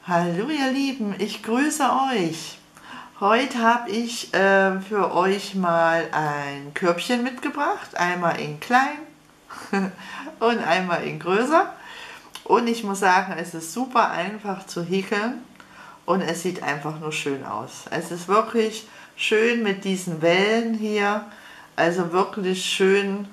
Hallo ihr Lieben, ich grüße euch. Heute habe ich für euch mal ein Körbchen mitgebracht, einmal in klein und einmal in größer. Und ich muss sagen, es ist super einfach zu häkeln und es sieht einfach nur schön aus. Es ist wirklich schön mit diesen Wellen hier, also wirklich schön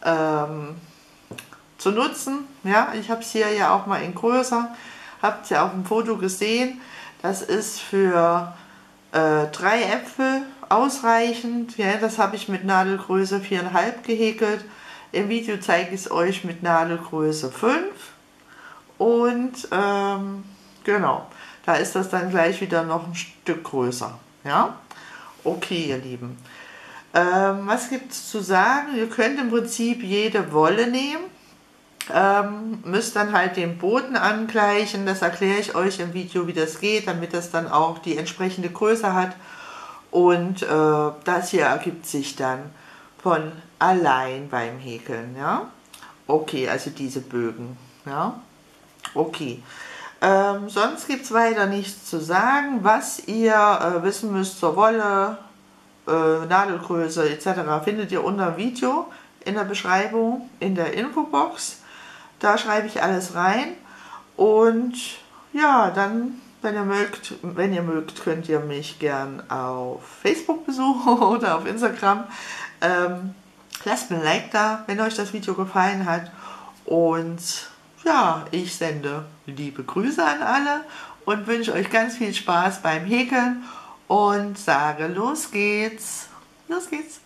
zu nutzen. Ja, ich habe es hier ja auch mal in größer, habt ihr auf dem Foto gesehen. Das ist für 3 Äpfel ausreichend. Ja, das habe ich mit Nadelgröße 4,5 gehäkelt. Im Video zeige ich es euch mit Nadelgröße 5. Und genau, da ist das dann gleich wieder noch ein Stück größer. Ja, okay ihr Lieben. Was gibt es zu sagen? Ihr könnt im Prinzip jede Wolle nehmen. Müsst dann halt den Boden angleichen, das erkläre ich euch im Video, wie das geht, damit das dann auch die entsprechende Größe hat. Und das hier ergibt sich dann von allein beim Häkeln, ja. Okay, also diese Bögen, ja. Okay. Sonst gibt es weiter nichts zu sagen. Was ihr wissen müsst zur Wolle, Nadelgröße etc. findet ihr unter dem Video in der Beschreibung, in der Infobox. Da schreibe ich alles rein und ja, dann, wenn ihr mögt, könnt ihr mich gern auf Facebook besuchen oder auf Instagram. Lasst mir ein Like da, wenn euch das Video gefallen hat und ja, ich sende liebe Grüße an alle und wünsche euch ganz viel Spaß beim Häkeln und sage, los geht's! Los geht's!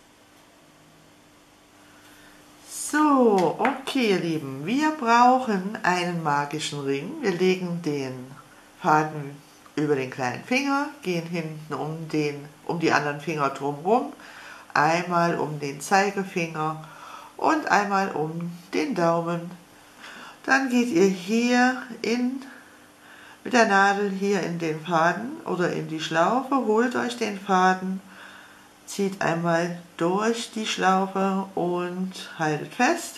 So, okay ihr Lieben, wir brauchen einen magischen Ring. Wir legen den Faden über den kleinen Finger, gehen hinten um die anderen Finger drumherum, einmal um den Zeigefinger und einmal um den Daumen. Dann geht ihr hier mit der Nadel hier in den Faden oder in die Schlaufe, holt euch den Faden, zieht einmal durch die Schlaufe und haltet fest.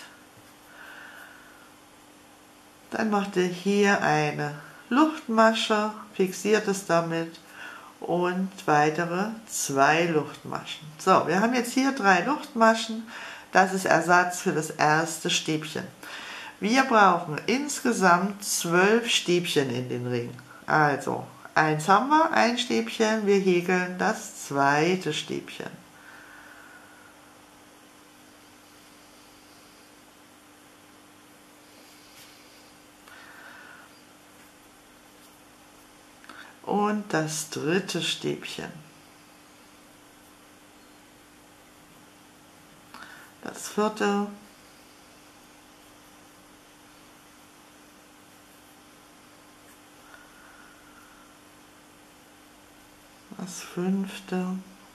Dann macht ihr hier eine Luftmasche, fixiert es damit und weitere 2 Luftmaschen. So, wir haben jetzt hier 3 Luftmaschen. Das ist Ersatz für das erste Stäbchen. Wir brauchen insgesamt 12 Stäbchen in den Ring. Also, eins haben wir, ein Stäbchen, wir häkeln das zweite Stäbchen. Und das dritte Stäbchen. Das vierte. Das fünfte.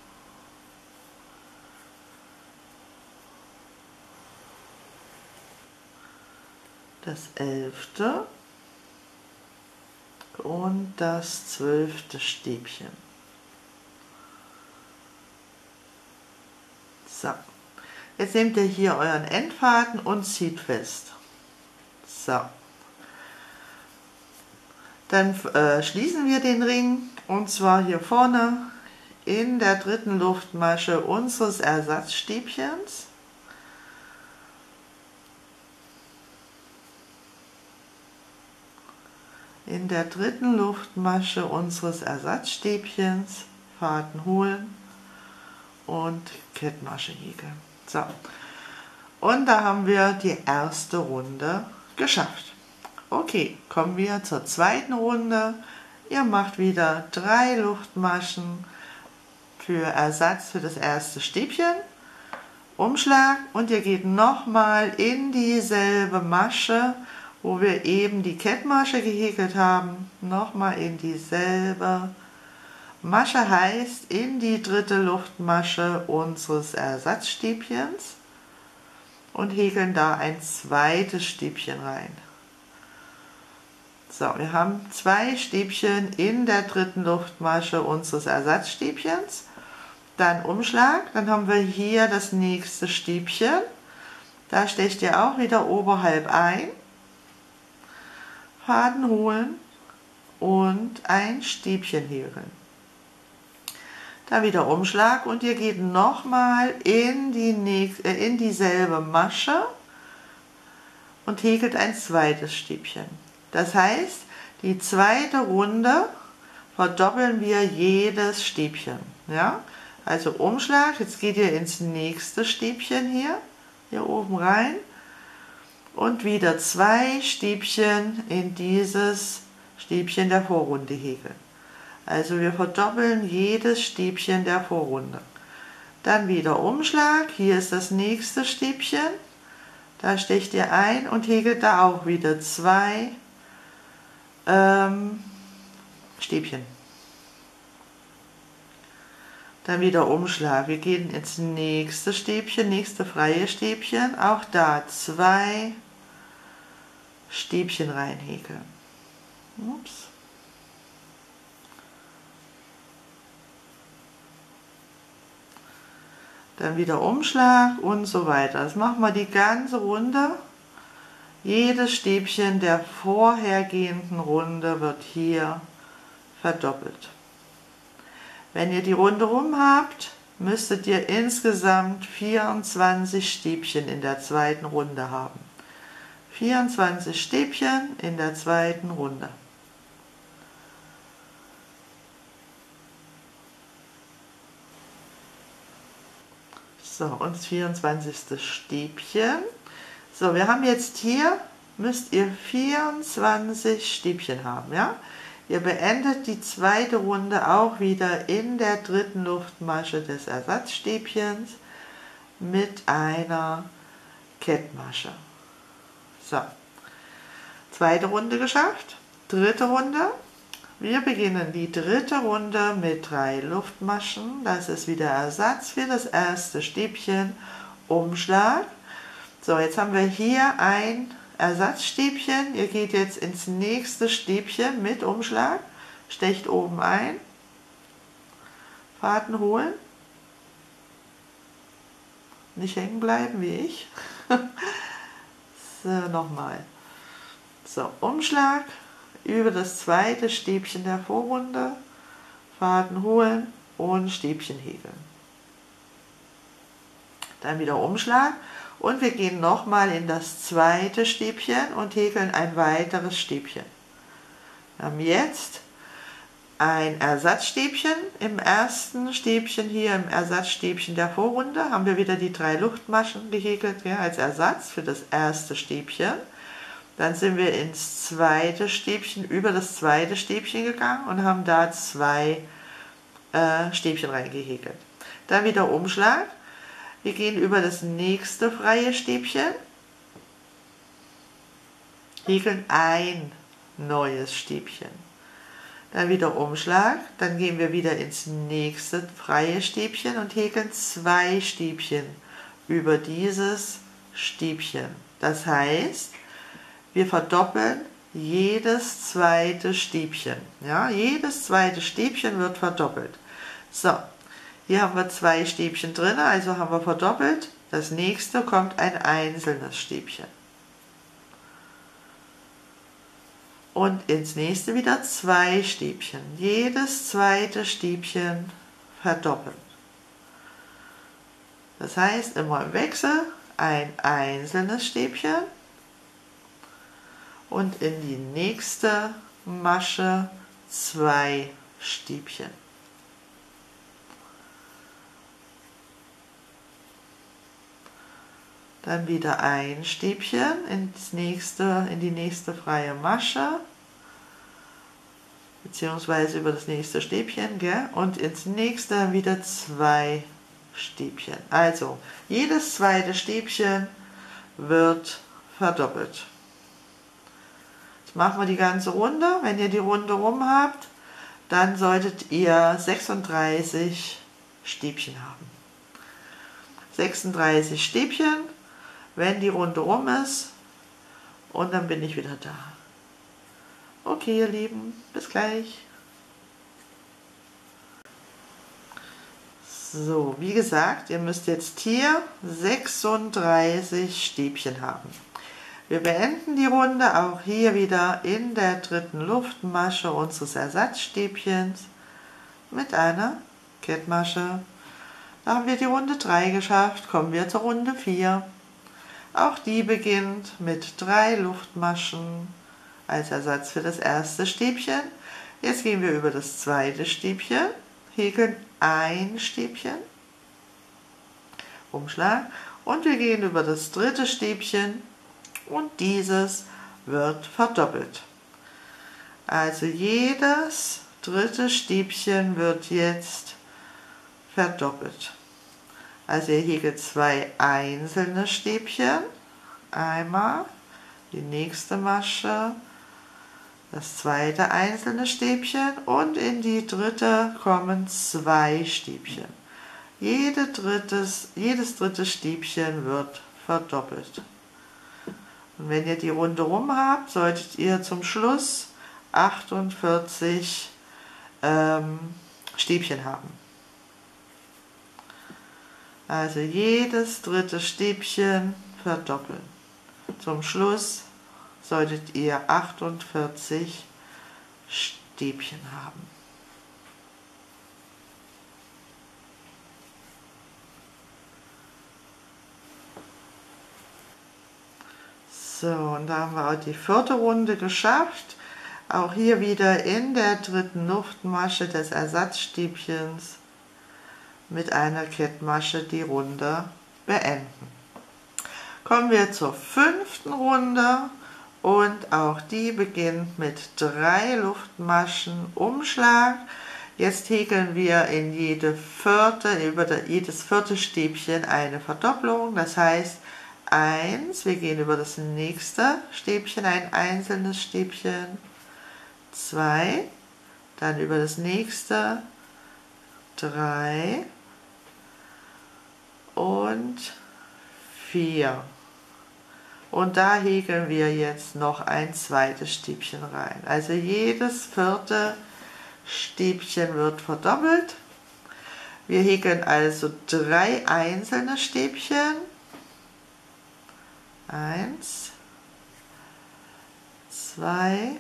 Das 11. und das 12. Stäbchen. So, jetzt nehmt ihr hier euren Endfaden und zieht fest. So, dann schließen wir den Ring und zwar hier vorne in der dritten Luftmasche unseres Ersatzstäbchens. In der dritten Luftmasche unseres Ersatzstäbchens Faden holen und Kettmasche häkeln. So, und da haben wir die erste Runde geschafft. Okay, kommen wir zur zweiten Runde. Ihr macht wieder 3 Luftmaschen für Ersatz für das erste Stäbchen, Umschlag und ihr geht nochmal in dieselbe Masche, wo wir eben die Kettmasche gehäkelt haben, nochmal in dieselbe Masche, heißt in die dritte Luftmasche unseres Ersatzstäbchens und häkeln da ein zweites Stäbchen rein. So, wir haben 2 Stäbchen in der dritten Luftmasche unseres Ersatzstäbchens, dann Umschlag, dann haben wir hier das nächste Stäbchen, da stecht ihr auch wieder oberhalb ein, Faden holen und ein Stäbchen häkeln. Dann wieder Umschlag und ihr geht nochmal in dieselbe Masche und häkelt ein zweites Stäbchen. Das heißt, die zweite Runde verdoppeln wir jedes Stäbchen. Ja? Also Umschlag, jetzt geht ihr ins nächste Stäbchen hier oben rein und wieder 2 Stäbchen in dieses Stäbchen der Vorrunde häkeln. Also wir verdoppeln jedes Stäbchen der Vorrunde. Dann wieder Umschlag, hier ist das nächste Stäbchen, da stecht ihr ein und häkelt da auch wieder 2 Stäbchen. Dann wieder Umschlag, wir gehen ins nächste Stäbchen, nächste freie Stäbchen, auch da 2 Stäbchen reinhäkeln. Ups. Dann wieder Umschlag und so weiter. Das machen wir die ganze Runde. Jedes Stäbchen der vorhergehenden Runde wird hier verdoppelt. Wenn ihr die Runde rum habt, müsstet ihr insgesamt 24 Stäbchen in der zweiten Runde haben. 24 Stäbchen in der zweiten Runde. So, und das 24. Stäbchen. So, wir haben jetzt hier, müsst ihr 24 Stäbchen haben, ja? Ihr beendet die zweite Runde auch wieder in der dritten Luftmasche des Ersatzstäbchens mit einer Kettmasche. So, zweite Runde geschafft, dritte Runde. Wir beginnen die dritte Runde mit 3 Luftmaschen. Das ist wieder Ersatz für das erste Stäbchen, Umschlag. So, jetzt haben wir hier ein Ersatzstäbchen. Ihr geht jetzt ins nächste Stäbchen mit Umschlag, stecht oben ein, Faden holen, nicht hängen bleiben wie ich. So, nochmal. So, Umschlag über das zweite Stäbchen der Vorrunde, Faden holen und Stäbchen häkeln. Dann wieder Umschlag und wir gehen nochmal in das zweite Stäbchen und häkeln ein weiteres Stäbchen. Wir haben jetzt ein Ersatzstäbchen. Im ersten Stäbchen hier, im Ersatzstäbchen der Vorrunde, haben wir wieder die 3 Luftmaschen gehäkelt, ja, als Ersatz für das erste Stäbchen. Dann sind wir ins zweite Stäbchen, über das zweite Stäbchen gegangen und haben da 2 Stäbchen reingehäkelt. Dann wieder Umschlag. Wir gehen über das nächste freie Stäbchen, häkeln ein neues Stäbchen. Dann wieder Umschlag, dann gehen wir wieder ins nächste freie Stäbchen und häkeln 2 Stäbchen über dieses Stäbchen. Das heißt, wir verdoppeln jedes zweite Stäbchen. Ja, jedes zweite Stäbchen wird verdoppelt. So, hier haben wir 2 Stäbchen drin, also haben wir verdoppelt. Das nächste kommt ein einzelnes Stäbchen. Und ins nächste wieder 2 Stäbchen. Jedes zweite Stäbchen verdoppelt. Das heißt, immer im Wechsel ein einzelnes Stäbchen und in die nächste Masche 2 Stäbchen. Dann wieder ein Stäbchen in die nächste freie Masche, beziehungsweise über das nächste Stäbchen, gell? Und ins nächste wieder 2 Stäbchen. Also jedes zweite Stäbchen wird verdoppelt. Jetzt machen wir die ganze Runde. Wenn ihr die Runde rum habt, dann solltet ihr 36 Stäbchen haben. 36 Stäbchen, wenn die Runde rum ist, und dann bin ich wieder da. Okay, ihr Lieben, bis gleich. So, wie gesagt, ihr müsst jetzt hier 36 Stäbchen haben. Wir beenden die Runde auch hier wieder in der dritten Luftmasche unseres Ersatzstäbchens mit einer Kettmasche. Da haben wir die Runde 3 geschafft, kommen wir zur Runde 4. Auch die beginnt mit 3 Luftmaschen als Ersatz für das erste Stäbchen. Jetzt gehen wir über das zweite Stäbchen, häkeln ein Stäbchen, Umschlag, und wir gehen über das dritte Stäbchen und dieses wird verdoppelt. Also jedes dritte Stäbchen wird jetzt verdoppelt. Also ihr häkelt 2 einzelne Stäbchen, einmal die nächste Masche, das zweite einzelne Stäbchen und in die dritte kommen 2 Stäbchen. Jedes dritte Stäbchen wird verdoppelt. Und wenn ihr die Runde rum habt, solltet ihr zum Schluss 48 Stäbchen haben. Also jedes dritte Stäbchen verdoppeln. Zum Schluss solltet ihr 48 Stäbchen haben. So, und da haben wir auch die vierte Runde geschafft. Auch hier wieder in der dritten Luftmasche des Ersatzstäbchens mit einer Kettmasche die Runde beenden. Kommen wir zur fünften Runde und auch die beginnt mit 3 Luftmaschen Umschlag. Jetzt häkeln wir in jedes vierte Stäbchen eine Verdopplung, das heißt 1, wir gehen über das nächste Stäbchen, ein einzelnes Stäbchen, 2, dann über das nächste, 3 und 4. Und da häkeln wir jetzt noch ein zweites Stäbchen rein. Also jedes vierte Stäbchen wird verdoppelt. Wir häkeln also 3 einzelne Stäbchen. 1, 2,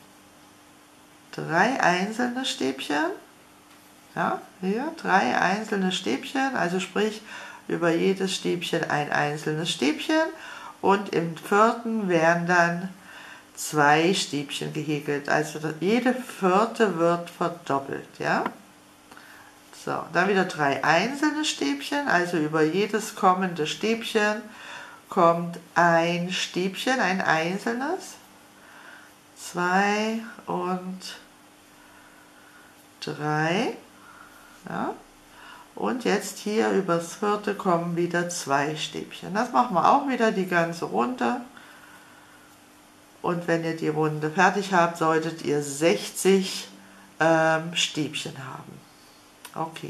3 einzelne Stäbchen. Ja, hier 3 einzelne Stäbchen, also sprich über jedes Stäbchen ein einzelnes Stäbchen. Und im vierten werden dann 2 Stäbchen gehäkelt, also jede vierte wird verdoppelt, ja. So, dann wieder 3 einzelne Stäbchen, also über jedes kommende Stäbchen kommt ein Stäbchen, ein einzelnes, 2 und 3, ja. Und jetzt hier übers vierte kommen wieder 2 Stäbchen. Das machen wir auch wieder die ganze Runde. Und wenn ihr die Runde fertig habt, solltet ihr 60 Stäbchen haben. Okay.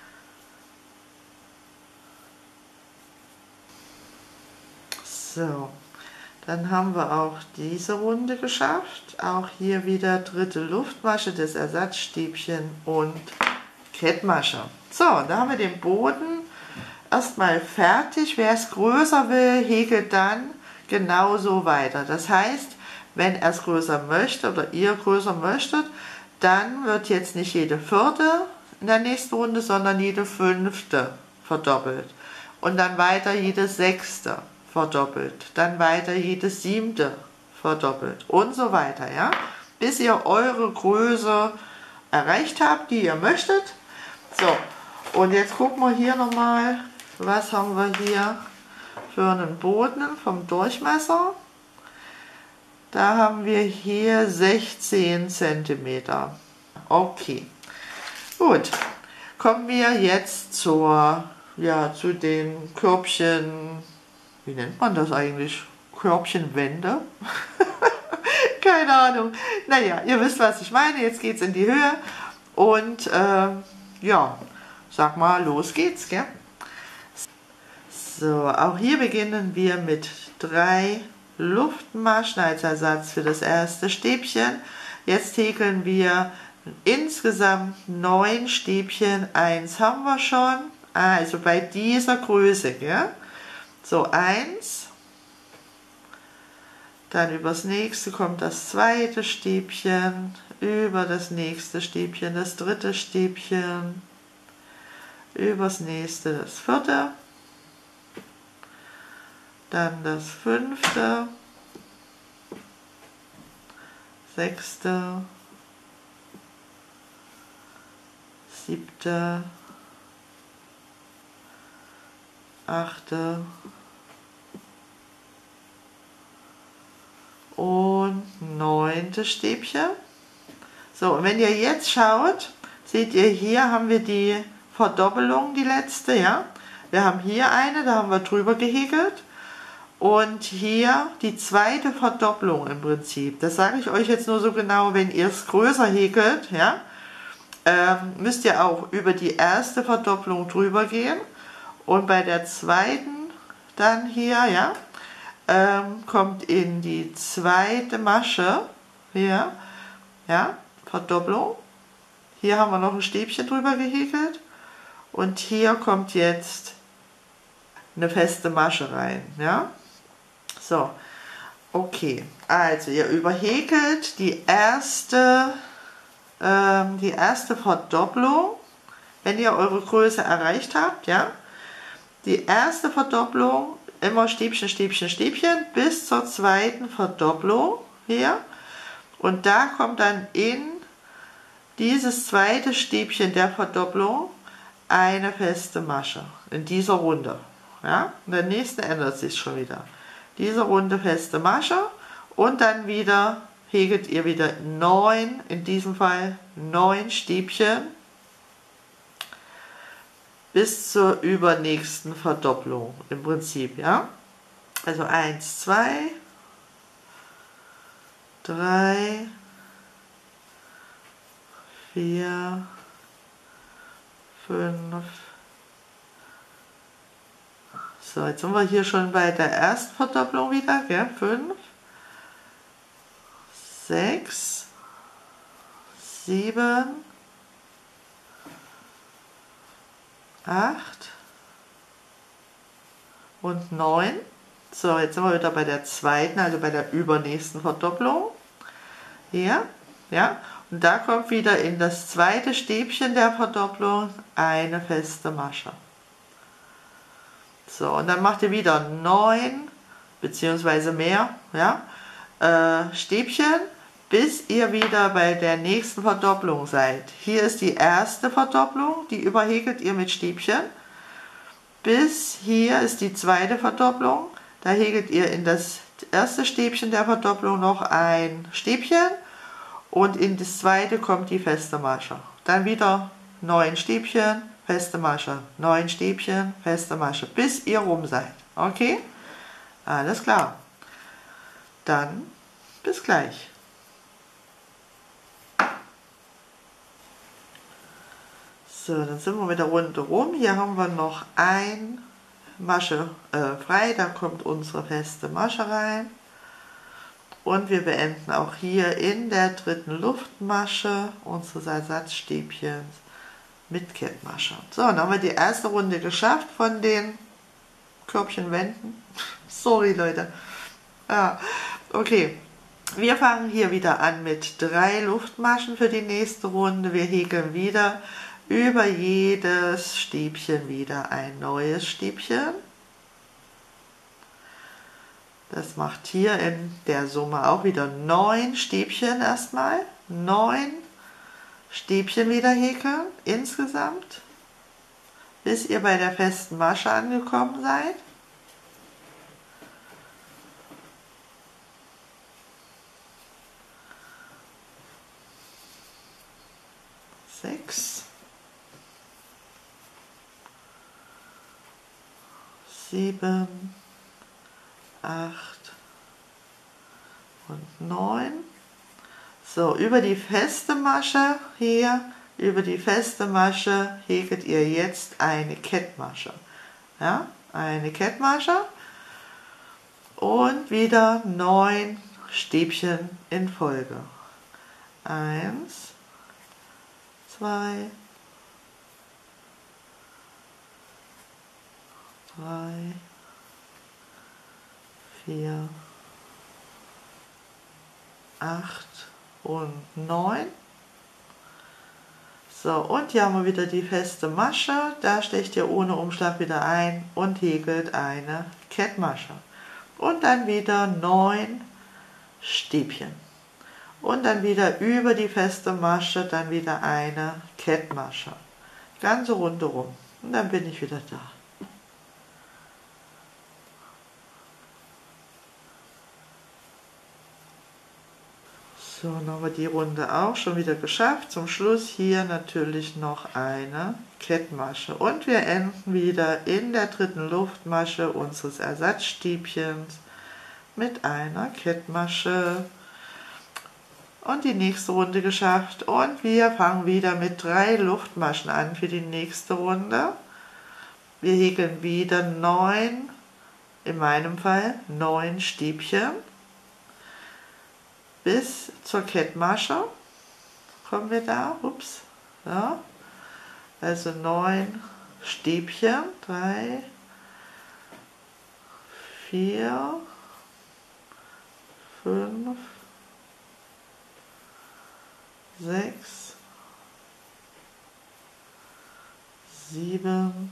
So, dann haben wir auch diese Runde geschafft. Auch hier wieder dritte Luftmasche des Ersatzstäbchen und Kettmasche. So, da haben wir den Boden erstmal fertig. Wer es größer will, häkelt dann genauso weiter. Das heißt, wenn er es größer möchte oder ihr größer möchtet, dann wird jetzt nicht jede vierte in der nächsten Runde, sondern jede fünfte verdoppelt. Und dann weiter jede sechste verdoppelt. Dann weiter jede siebte verdoppelt und so weiter, ja, bis ihr eure Größe erreicht habt, die ihr möchtet. So, und jetzt gucken wir hier nochmal, was haben wir hier für einen Boden vom Durchmesser. Da haben wir hier 16 cm. Okay, gut. Kommen wir jetzt zu den Körbchen, wie nennt man das eigentlich? Körbchenwände? Keine Ahnung. Naja, ihr wisst, was ich meine. Jetzt geht es in die Höhe und ja, sag mal, los geht's, gell? So, auch hier beginnen wir mit 3 Luftmaschen als Ersatz für das erste Stäbchen. Jetzt häkeln wir insgesamt 9 Stäbchen. 1 haben wir schon, also bei dieser Größe, gell? So, 1, Dann übers nächste kommt das zweite Stäbchen, über das nächste Stäbchen das dritte Stäbchen, übers nächste das vierte, dann das fünfte, sechste, siebte, achte und neunte Stäbchen. So, und wenn ihr jetzt schaut, seht ihr, hier haben wir die Verdoppelung, die letzte, ja. Wir haben hier eine, da haben wir drüber gehäkelt. Und hier die zweite Verdopplung im Prinzip. Das sage ich euch jetzt nur so genau, wenn ihr es größer häkelt, ja, müsst ihr auch über die erste Verdopplung drüber gehen. Und bei der zweiten dann hier, ja, kommt in die zweite Masche, hier, ja, Verdopplung. Hier haben wir noch ein Stäbchen drüber gehäkelt. Und hier kommt jetzt eine feste Masche rein, ja. So, okay, also ihr überhäkelt die erste Verdopplung, wenn ihr eure Größe erreicht habt, ja. Die erste Verdopplung, immer Stäbchen, Stäbchen, Stäbchen, bis zur zweiten Verdopplung hier. Und da kommt dann in dieses zweite Stäbchen der Verdopplung eine feste Masche, in dieser Runde. Ja? In der nächsten ändert sich schon wieder. Diese Runde feste Masche und dann wieder häkelt ihr wieder 9, in diesem Fall 9 Stäbchen bis zur übernächsten Verdopplung im Prinzip, ja. Also 1, 2, 3, 4, 5. So, jetzt sind wir hier schon bei der ersten Verdopplung wieder, gell? 5, 6, 7, 8 und 9. So, jetzt sind wir wieder bei der zweiten, also bei der übernächsten Verdopplung. Hier, ja. Und da kommt wieder in das zweite Stäbchen der Verdopplung eine feste Masche. So, und dann macht ihr wieder 9 bzw. mehr, ja, Stäbchen, bis ihr wieder bei der nächsten Verdopplung seid. Hier ist die erste Verdopplung, die überhäkelt ihr mit Stäbchen. Bis hier ist die zweite Verdopplung, da häkelt ihr in das erste Stäbchen der Verdopplung noch ein Stäbchen und in das zweite kommt die feste Masche. Dann wieder 9 Stäbchen, feste Masche, 9 Stäbchen, feste Masche, bis ihr rum seid. Okay? Alles klar. Dann bis gleich. So, dann sind wir mit der Runde rum. Hier haben wir noch ein Masche frei, da kommt unsere feste Masche rein. Und wir beenden auch hier in der dritten Luftmasche unsere Ersatzstäbchen mit Kettmasche. So, dann haben wir die erste Runde geschafft von den Körbchenwänden. Sorry, Leute. Ja, okay. Wir fangen hier wieder an mit 3 Luftmaschen für die nächste Runde. Wir häkeln wieder über jedes Stäbchen wieder ein neues Stäbchen. Das macht hier in der Summe auch wieder 9 Stäbchen erstmal. 9 Stäbchen wieder häkeln insgesamt, bis ihr bei der festen Masche angekommen seid. Sechs, 7, 8 und 9. So, über die feste Masche hier, über die feste Masche häkelt ihr jetzt eine Kettmasche. Ja, eine Kettmasche und wieder 9 Stäbchen in Folge. 1, 2, 3, 4, 8 und 9. So, und hier haben wir wieder die feste Masche. Da stecht ihr ohne Umschlag wieder ein und häkelt eine Kettmasche. Und dann wieder 9 Stäbchen. Und dann wieder über die feste Masche, dann wieder eine Kettmasche. Ganze Runde rum. Und dann bin ich wieder da. So, dann haben wir die Runde auch schon wieder geschafft. Zum Schluss hier natürlich noch eine Kettmasche. Und wir enden wieder in der dritten Luftmasche unseres Ersatzstäbchens mit einer Kettmasche. Und die nächste Runde geschafft. Und wir fangen wieder mit 3 Luftmaschen an für die nächste Runde. Wir häkeln wieder 9, in meinem Fall 9 Stäbchen. Bis zur Kettmasche kommen wir da, ups, ja, also 9 Stäbchen, 3, 4, 5, 6, 7,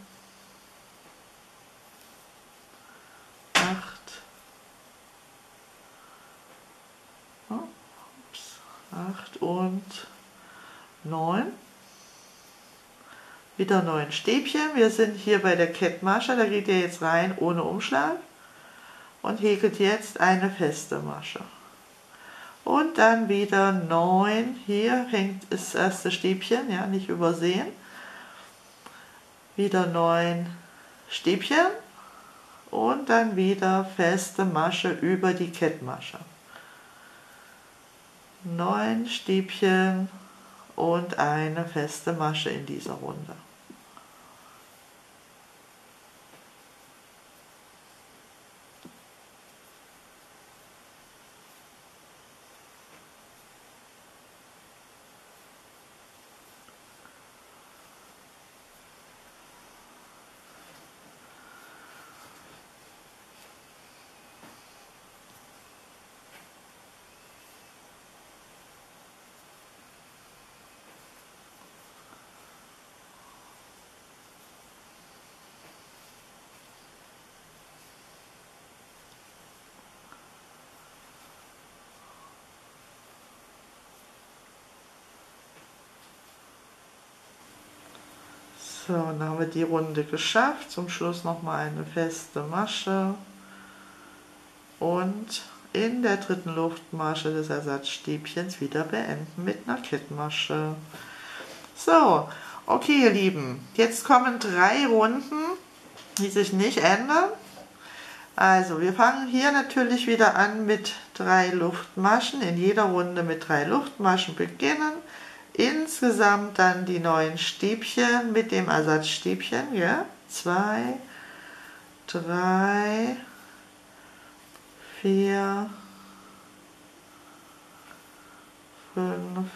8, 8 und 9. Wieder 9 Stäbchen. Wir sind hier bei der Kettmasche, da geht ihr jetzt rein ohne Umschlag und häkelt jetzt eine feste Masche. Und dann wieder 9, hier hängt das erste Stäbchen, ja, nicht übersehen. Wieder 9 Stäbchen und dann wieder feste Masche über die Kettmasche. 9 Stäbchen und eine feste Masche in dieser Runde. So, dann haben wir die Runde geschafft. Zum Schluss nochmal eine feste Masche und in der dritten Luftmasche des Ersatzstäbchens wieder beenden mit einer Kettmasche. So, okay ihr Lieben, jetzt kommen 3 Runden, die sich nicht ändern. Also wir fangen hier natürlich wieder an mit 3 Luftmaschen, in jeder Runde mit 3 Luftmaschen beginnen. Insgesamt dann die 9 Stäbchen mit dem Ersatzstäbchen, ja, 2, 3, 4, 5,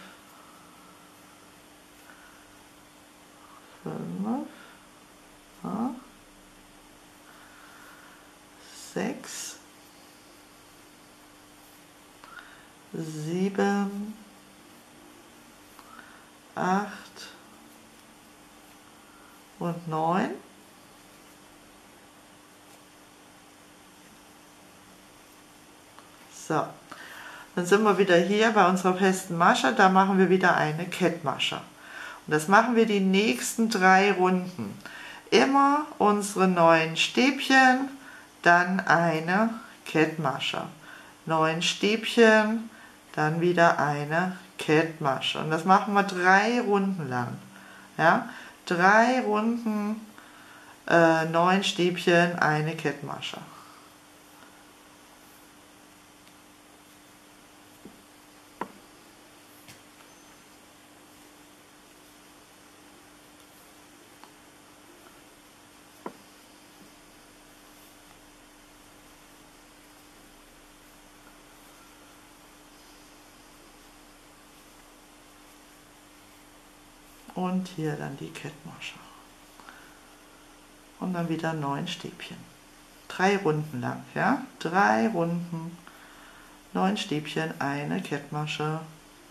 6, 7, 8 und 9. So, dann sind wir wieder hier bei unserer festen Masche, da machen wir wieder eine Kettmasche. Und das machen wir die nächsten 3 Runden. Immer unsere 9 Stäbchen, dann eine Kettmasche. 9 Stäbchen, dann wieder eine Kettmasche. Und das machen wir 3 Runden lang. Ja? 3 Runden, 9 Stäbchen, eine Kettmasche. Und hier dann die Kettmasche. Und dann wieder 9 Stäbchen. 3 Runden lang, ja? 3 Runden, 9 Stäbchen eine Kettmasche.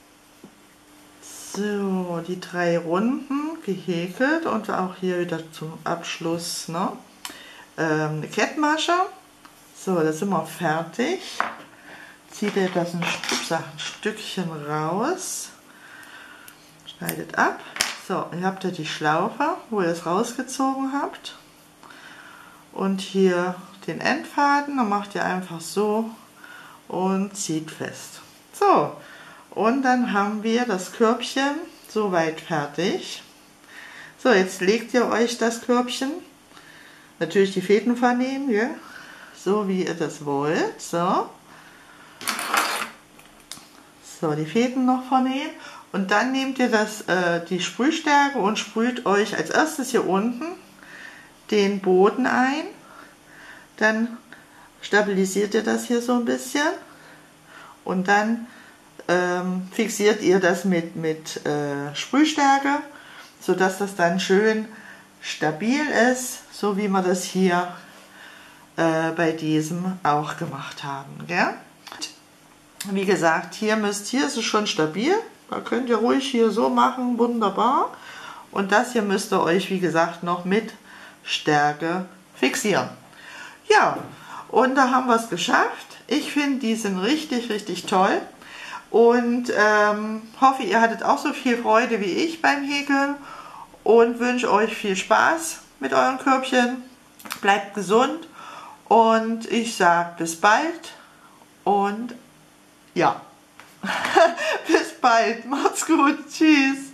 So, die 3 Runden gehäkelt und auch hier wieder zum Abschluss, ne, eine Kettmasche. So, da sind wir fertig. Zieht ihr das ein Stückchen raus, schneidet ab. So, ihr habt ja die Schlaufe, wo ihr es rausgezogen habt. Und hier den Endfaden, dann macht ihr einfach so und zieht fest. So, und dann haben wir das Körbchen soweit fertig. So, jetzt legt ihr euch das Körbchen, natürlich die Fäden vernehmen, ja? So wie ihr das wollt. So, die Fäden noch vernähen. Und dann nehmt ihr die Sprühstärke und sprüht euch als erstes hier unten den Boden ein. Dann stabilisiert ihr das hier so ein bisschen. Und dann fixiert ihr das mit Sprühstärke, sodass das dann schön stabil ist, so wie wir das hier bei diesem auch gemacht haben. Gell? Wie gesagt, hier ist es schon stabil, da könnt ihr ruhig hier so machen, wunderbar. Und das hier müsst ihr euch, wie gesagt, noch mit Stärke fixieren. Ja, und da haben wir es geschafft. Ich finde, die sind richtig, richtig toll. Und hoffe, ihr hattet auch so viel Freude wie ich beim Häkeln und wünsche euch viel Spaß mit euren Körbchen. Bleibt gesund und ich sage bis bald und ja, bis bald. Macht's gut. Tschüss.